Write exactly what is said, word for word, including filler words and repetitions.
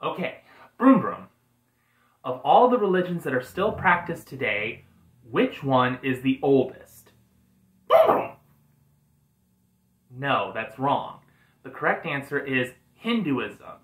Okay, Broom-Broom. Of all the religions that are still practiced today, which one is the oldest? Broom-Broom. No, that's wrong. The correct answer is Hinduism.